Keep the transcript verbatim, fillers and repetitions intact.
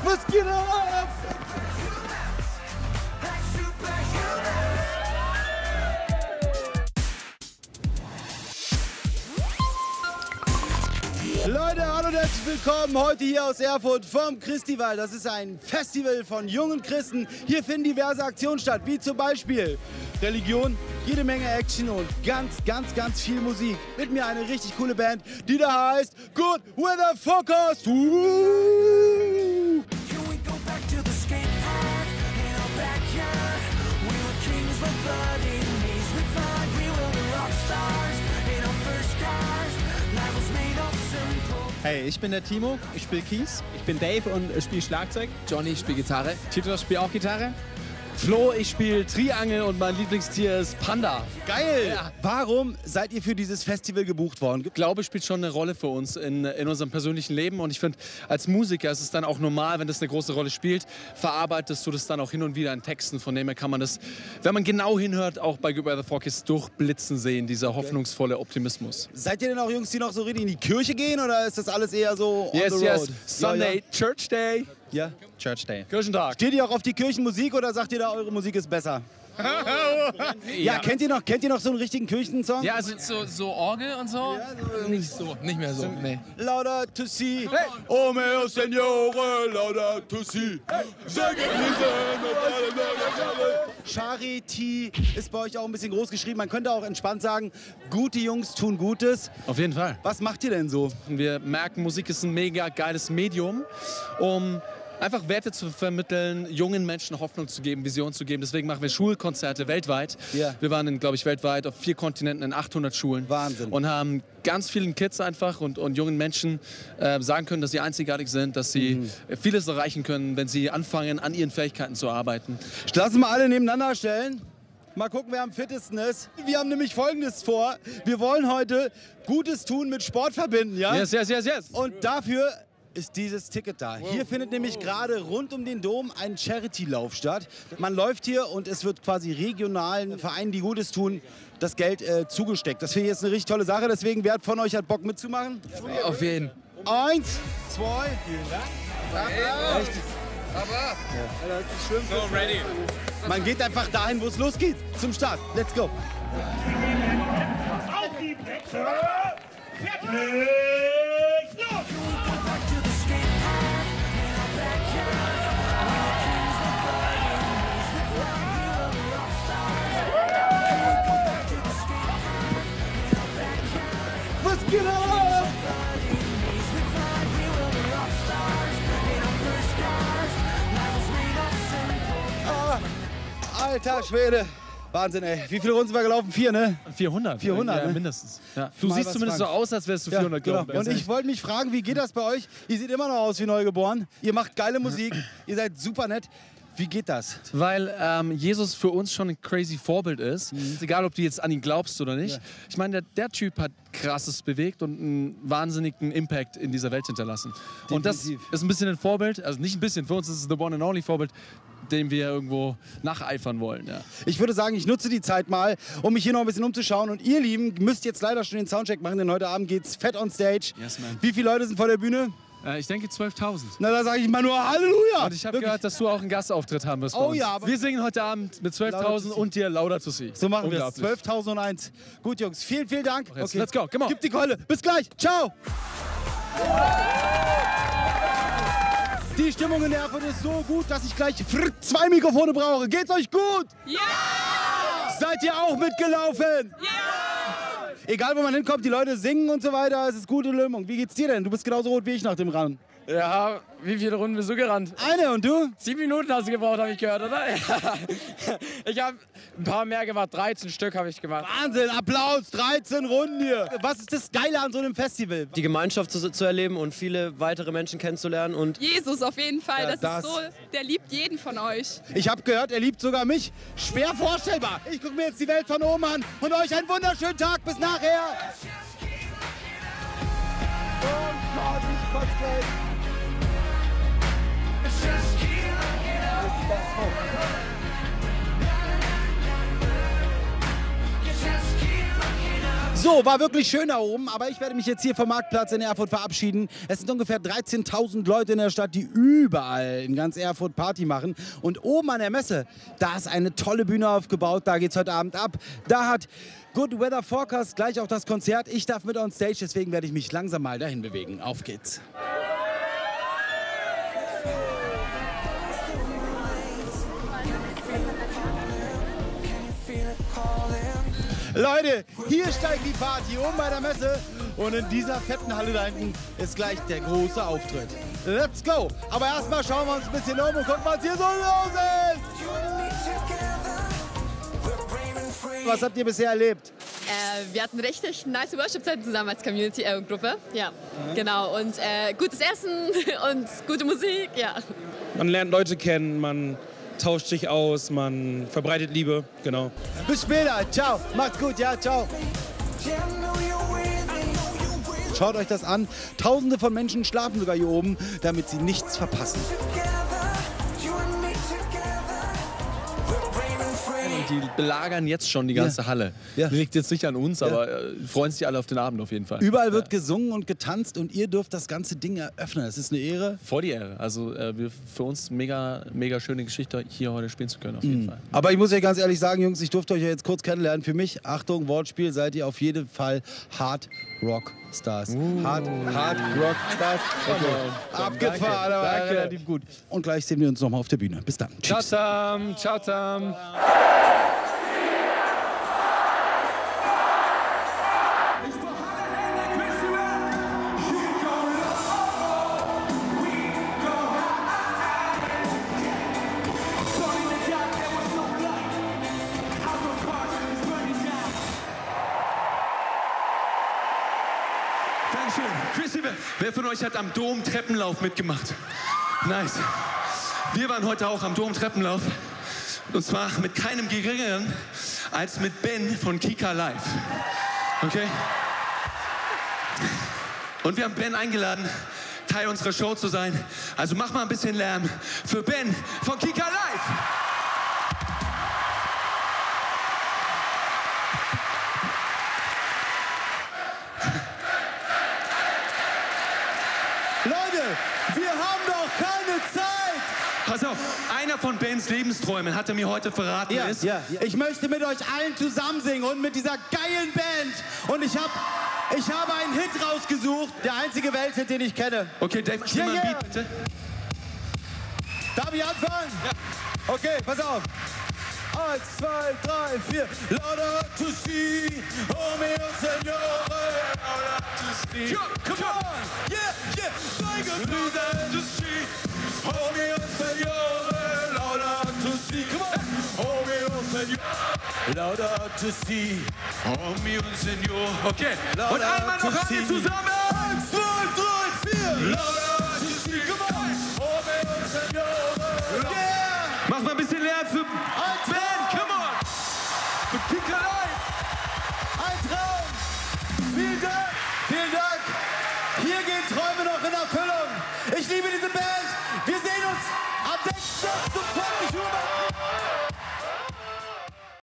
Was geht ab? Leute, hallo und herzlich willkommen heute hier aus Erfurt vom Christival. Das ist ein Festival von jungen Christen. Hier finden diverse Aktionen statt, wie zum Beispiel Religion, jede Menge Action und ganz, ganz, ganz viel Musik. Mit mir eine richtig coole Band, die da heißt Good Weather Forecast. Uh! Hey, ich bin der Timo, ich spiele Keys. Ich bin Dave und spiele Schlagzeug. Johnny, ich spiele Gitarre. Tito spielt auch Gitarre. Flo, ich spiele Triangel und mein Lieblingstier ist Panda. Geil! Ja. Warum seid ihr für dieses Festival gebucht worden? Ich glaube, spielt schon eine Rolle für uns in, in unserem persönlichen Leben. Und ich finde, als Musiker ist es dann auch normal, wenn das eine große Rolle spielt, verarbeitest du das dann auch hin und wieder in Texten. Von dem her kann man das, wenn man genau hinhört, auch bei Good Weather Forecast durchblitzen sehen, dieser hoffnungsvolle Optimismus. Seid ihr denn auch Jungs, die noch so richtig in die Kirche gehen oder ist das alles eher so on yes, the road? Yes, Sunday, ja, ja. Church Day. Ja. Church Day. Kirchentag. Steht ihr auch auf die Kirchenmusik oder sagt ihr da, eure Musik ist besser? ja, ja, kennt ihr noch, kennt ihr noch so einen richtigen Kirchensong? Ja, also so, so Orgel und so? Ja, so nicht so, nicht mehr so, nee. Lauda to see, hey. Oh meo Signore, lauda to see. Charity ist bei euch auch ein bisschen groß geschrieben. Man könnte auch entspannt sagen, gute Jungs tun Gutes. Auf jeden Fall. Was macht ihr denn so? Wir merken, Musik ist ein mega geiles Medium, um einfach Werte zu vermitteln, jungen Menschen Hoffnung zu geben, Vision zu geben. Deswegen machen wir Schulkonzerte weltweit. Ja. Wir waren, glaube ich, weltweit auf vier Kontinenten in achthundert Schulen. Wahnsinn. Und haben ganz vielen Kids einfach und, und jungen Menschen äh, sagen können, dass sie einzigartig sind, dass sie mhm. vieles erreichen können, wenn sie anfangen, an ihren Fähigkeiten zu arbeiten. Lass uns mal alle nebeneinander stellen. Mal gucken, wer am fittesten ist. Wir haben nämlich Folgendes vor. Wir wollen heute Gutes tun mit Sport verbinden, ja? Yes, yes, yes, yes. Und dafür ist dieses Ticket da. Hier findet nämlich gerade rund um den Dom ein Charity-Lauf statt. Man läuft hier und es wird quasi regionalen Vereinen, die Gutes tun, das Geld äh, zugesteckt. Das finde ich jetzt eine richtig tolle Sache. Deswegen, wer von euch hat Bock mitzumachen? Auf jeden. Eins, zwei, vielen Dank. Ja, Echt? aber ja. Das ist schlimm. So ready. Man geht einfach dahin, wo es losgeht. Zum Start. Let's go. Auf die Plätze. Fertig. Los. Was geht ab? Ah, alter Schwede. Wahnsinn, ey. Wie viele Runden sind wir gelaufen? Vier, ne? vierhundert. vierhundert, ja, ne? mindestens. Ja. Du Mal siehst was zumindest fragen. so aus, als wärst du Ja, vierhundert genau. gelaufen. Und ich wollte mich fragen, wie geht das bei euch? Ihr seht immer noch aus wie neugeboren. Ihr macht geile Musik. Ihr seid super nett. Wie geht das? Weil ähm, Jesus für uns schon ein crazy Vorbild ist. Mhm. Ist egal, ob du jetzt an ihn glaubst oder nicht. Ja. Ich meine, der, der Typ hat Krasses bewegt und einen wahnsinnigen Impact in dieser Welt hinterlassen. Definitiv. Und das ist ein bisschen ein Vorbild, also nicht ein bisschen, für uns ist es the one and only Vorbild, dem wir irgendwo nacheifern wollen. Ja. Ich würde sagen, ich nutze die Zeit mal, um mich hier noch ein bisschen umzuschauen. Und ihr Lieben müsst jetzt leider schon den Soundcheck machen, denn heute Abend geht's fett on stage. Yes, man. Wie viele Leute sind vor der Bühne? Äh, ich denke zwölftausend. Na, da sage ich mal nur Halleluja! Und ich habe gehört, dass du auch einen Gastauftritt haben wirst. Oh bei uns. ja, aber wir singen heute Abend mit zwölftausend und dir Laudato Si. So machen wir es. zwölftausendeins. Gut, Jungs, vielen, vielen Dank. Okay, let's go. Come on. Gib die Keule. Bis gleich. Ciao. Die Stimmung in Erfurt ist so gut, dass ich gleich zwei Mikrofone brauche. Geht's euch gut? Ja! Seid ihr auch mitgelaufen? Ja! Egal, wo man hinkommt, die Leute singen und so weiter. Es ist gute Stimmung. Wie geht's dir denn? Du bist genauso rot wie ich nach dem Rennen. Ja, wie viele Runden bist du gerannt? Eine, und du? Sieben Minuten hast du gebraucht, habe ich gehört, oder? Ich habe ein paar mehr gemacht, dreizehn Stück habe ich gemacht. Wahnsinn, Applaus, dreizehn Runden hier. Was ist das Geile an so einem Festival? Die Gemeinschaft zu, zu erleben und viele weitere Menschen kennenzulernen. Und Jesus auf jeden Fall, Ja, das, das- ist so, der liebt jeden von euch. Ich habe gehört, er liebt sogar mich. Schwer vorstellbar. Ich gucke mir jetzt die Welt von oben an und euch einen wunderschönen Tag. Bis nachher. Oh Gott, ich kotze gleich. So, war wirklich schön da oben, aber ich werde mich jetzt hier vom Marktplatz in Erfurt verabschieden. Es sind ungefähr dreizehntausend Leute in der Stadt, die überall in ganz Erfurt Party machen. Und oben an der Messe, da ist eine tolle Bühne aufgebaut, da geht's heute Abend ab. Da hat Good Weather Forecast gleich auch das Konzert. Ich darf mit on stage, deswegen werde ich mich langsam mal dahin bewegen. Auf geht's. Leute, hier steigt die Party oben bei der Messe und in dieser fetten Halle da hinten ist gleich der große Auftritt. Let's go! Aber erstmal schauen wir uns ein bisschen um und gucken, was hier so los ist! Was habt ihr bisher erlebt? Äh, wir hatten richtig nice Worship-Zeiten zusammen als Community-Gruppe. Äh, ja, mhm. genau. Und äh, gutes Essen und gute Musik, ja. Man lernt Leute kennen, man tauscht sich aus, man verbreitet Liebe, genau. Bis später, ciao, macht's gut, ja, ciao. Schaut euch das an, tausende von Menschen schlafen sogar hier oben, damit sie nichts verpassen. Die belagern jetzt schon die ganze ja. Halle. Ja. Liegt jetzt nicht an uns, ja. aber äh, freuen sich alle auf den Abend auf jeden Fall. Überall wird ja. gesungen und getanzt und ihr dürft das ganze Ding eröffnen. Das ist eine Ehre. Voll die Ehre. Also äh, wir, für uns mega, mega schöne Geschichte, hier heute spielen zu können, auf jeden mhm. Fall. Aber ich muss euch ganz ehrlich sagen, Jungs, ich durfte euch ja jetzt kurz kennenlernen. Für mich, Achtung, Wortspiel, seid ihr auf jeden Fall Hard Rock Stars. Uh. Hard, Hard Rock Stars. Okay. Abgefahren, aber danke, relativ gut. Und gleich sehen wir uns nochmal auf der Bühne. Bis dann. Ciao, Tam. Ciao, Tam. Wer von euch hat am Dom Treppenlauf mitgemacht? Nice. Wir waren heute auch am Dom Treppenlauf. Und zwar mit keinem geringeren als mit Ben von Kika Live. Okay? Und wir haben Ben eingeladen, Teil unserer Show zu sein. Also mach mal ein bisschen Lärm für Ben von Kika Live. Wir haben doch keine Zeit! Pass auf, einer von Bens Lebensträumen hat er mir heute verraten. Ja, ist, ja, ja. Ich möchte mit euch allen zusammen singen und mit dieser geilen Band. Und ich habe ich hab einen Hit rausgesucht, der einzige Welthit, den ich kenne. Okay, Dave, spiel mal ein Beat, bitte. Darf ich anfangen? Ja. Okay, pass auf. Eins, zwei, drei, vier. Lauda to see, oh mio Signore. Lauda to see. Come on, yeah, yeah. Sei gegrüßt to see, oh mio Signore. Lauda to see, come on, oh mio Signore. Lauda to see, oh mio Signore. Okay, Lauda und einmal noch alle zusammen. Eins, zwei, drei, vier. Lauda to see, come on, oh mio Signore. Yeah. Mach mal ein bisschen Lärm für Ben. Für Kika Live! Ein Traum! Vielen Dank! Vielen Dank! Hier gehen Träume noch in Erfüllung! Ich liebe diese Band! Wir sehen uns am sechsten zum